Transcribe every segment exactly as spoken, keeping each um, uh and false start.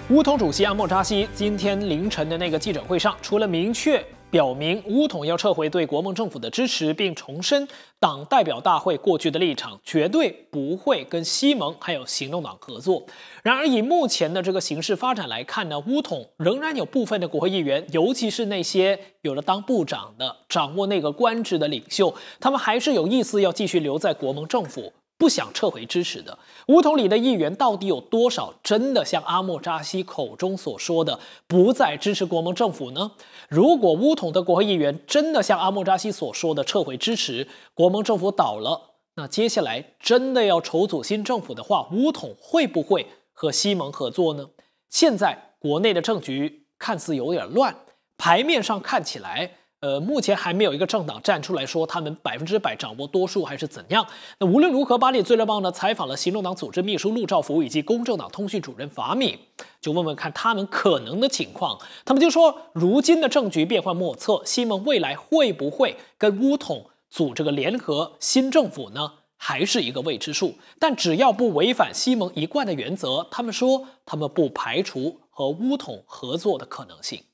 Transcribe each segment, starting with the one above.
乌统主席阿莫扎西今天凌晨的那个记者会上，除了明确表明乌统要撤回对国盟政府的支持，并重申党代表大会过去的立场，绝对不会跟西盟还有行动党合作。然而，以目前的这个形势发展来看呢，乌统仍然有部分的国会议员，尤其是那些有了当部长的、掌握那个官职的领袖，他们还是有意思要继续留在国盟政府，不想撤回支持的。乌统里的议员到底有多少真的像阿莫扎西口中所说的不再支持国盟政府呢？如果乌统的国会议员真的像阿莫扎西所说的撤回支持，国盟政府倒了，那接下来真的要筹组新政府的话，乌统会不会和西盟合作呢？现在国内的政局看似有点乱，牌面上看起来呃，目前还没有一个政党站出来说他们百分之百掌握多数还是怎样。那无论如何，巴黎最乐报呢采访了行动党组织秘书陆兆福以及公正党通讯主任法敏，就问问看他们可能的情况。他们就说，如今的政局变幻莫测，西盟未来会不会跟乌统组这个联合新政府呢？还是一个未知数。但只要不违反西盟一贯的原则，他们说他们不排除和乌统合作的可能性。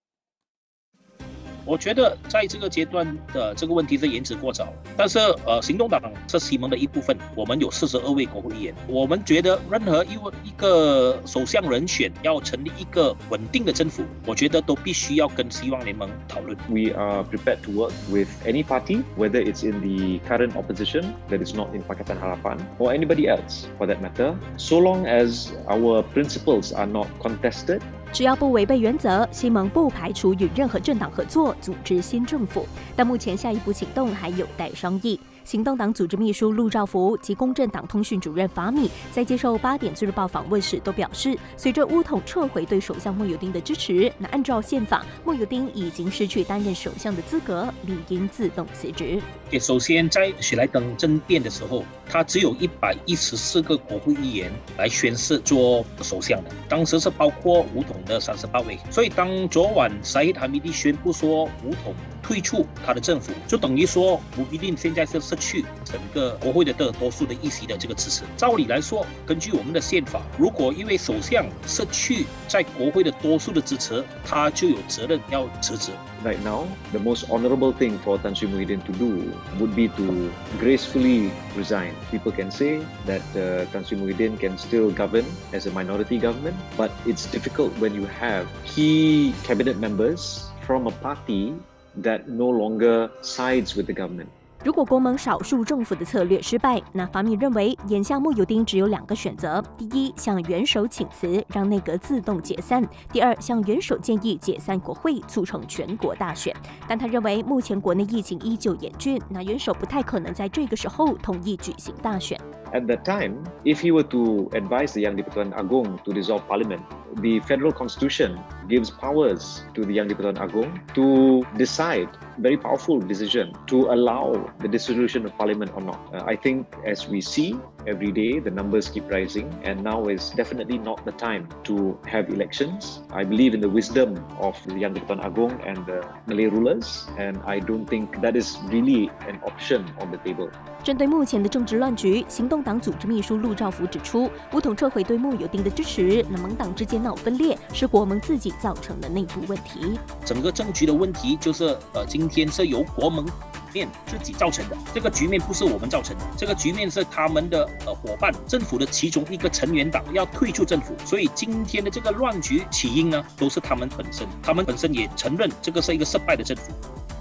我觉得在这个阶段的这个问题是言之过早，但是呃，行动党是西盟的一部分，我们有四十二位国会议员，我们觉得任何一一个首相人选要成立一个稳定的政府，我觉得都必须要跟希望联盟讨论。 We are prepared to work with any party, whether it's in the current opposition, that is not in Pakatan Harapan, or anybody else for that matter, so long as our principles are not contested. 只要不违背原则，西盟不排除与任何政党合作组织新政府，但目前下一步行动还有待商议。行动党组织秘书陆兆福及公正党通讯主任法米在接受八点最日报访问时都表示，随着乌统撤回对首相莫尤丁的支持，那按照宪法，莫尤丁已经失去担任首相的资格，理应自动辞职。 首先，在雪莱登政变的时候，他只有一百一十四个国会议员来宣誓做首相的，当时是包括乌统的三十八位。所以，当昨晚沙希哈米蒂宣布说乌统退出他的政府，就等于说穆希丁现在是失去整个国会的大多数的议席的这个支持。照理来说，根据我们的宪法，如果一位首相失去在国会的多数的支持，他就有责任要辞职。 Right now, the most honourable thing for Tan Sri Muhyiddin to do would be to gracefully resign. People can say that uh, Tan Sri Muhyiddin can still govern as a minority government, but it's difficult when you have key cabinet members from a party that no longer sides with the government. 如果国盟少数政府的策略失败，那法米认为眼下莫尤丁只有两个选择：第一，向元首请辞，让内阁自动解散；第二，向元首建议解散国会，促成全国大选。但他认为目前国内疫情依旧严峻，那元首不太可能在这个时候同意举行大选。 At that time, if he were to advise the Yang di-Pertuan Agong to dissolve parliament, the federal constitution gives powers to the Yang di-Pertuan Agong to decide very powerful decision to allow the dissolution of parliament or not. Uh, I think as we see every day, the numbers keep rising, and now is definitely not the time to have elections. I believe in the wisdom of the Yang di-Pertuan Agong and the Malay rulers, and I don't think that is really an option on the table. 针对目前的政治乱局，行动党组织秘书陆兆福指出，乌统撤回对莫尤丁的支持，那盟党之间闹分裂是国盟自己造成的内部问题。 整个政局的问题就是，呃，今天是由国盟面自己造成的，这个局面不是我们造成的，这个局面是他们的呃伙伴政府的其中一个成员党要退出政府，所以今天的这个乱局起因呢，都是他们本身，他们本身也承认这个是一个失败的政府。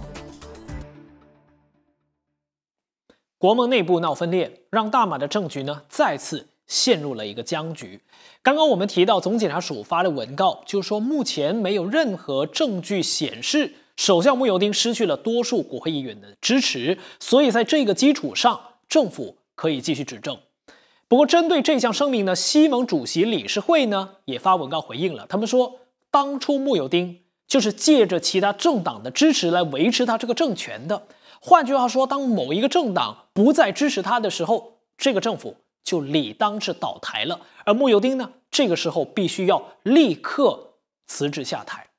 国盟内部闹分裂，让大马的政局呢再次陷入了一个僵局。刚刚我们提到，总检察署发的文告，就是说目前没有任何证据显示首相慕尤丁失去了多数国会议员的支持，所以在这个基础上，政府可以继续执政。不过，针对这项声明呢，西盟主席理事会呢也发文告回应了，他们说，当初慕尤丁就是借着其他政党的支持来维持他这个政权的。换句话说，当某一个政党不再支持他的时候，这个政府就理当是倒台了。而慕尤丁呢，这个时候必须要立刻辞职下台。